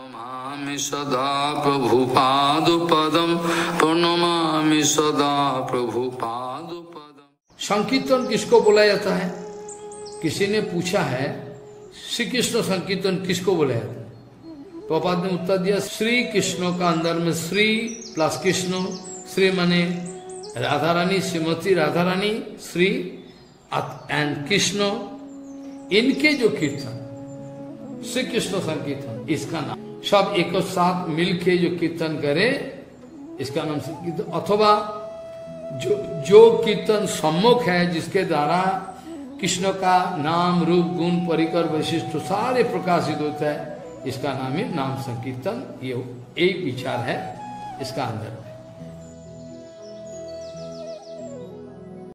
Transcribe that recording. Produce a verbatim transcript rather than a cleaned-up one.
प्रणमामि सदा प्रभुपादपदं प्रणमामि सदा प्रभुपादपदं। संकीर्तन किसको बोला जाता है? किसी ने पूछा है श्री कृष्ण संकीर्तन किसको बोला जाता है? प्रभुपाद ने उत्तर दिया श्री कृष्ण का अंदर में श्री प्लस कृष्ण, श्री माने राधा रानी, श्रीमती राधा रानी, श्री एंड कृष्ण, इनके जो कीर्तन श्री कृष्ण संकीर्तन इसका नाम। सब एक साथ मिलके जो कीर्तन करे इसका नाम संकीर्तन। अथवा जो जो कीर्तन सम्मुख है जिसके द्वारा कृष्ण का नाम रूप गुण परिकर वैशिष्ट सारे प्रकाशित होता है, इसका नाम है नाम संकीर्तन। ये एक विचार है इसका अंदर।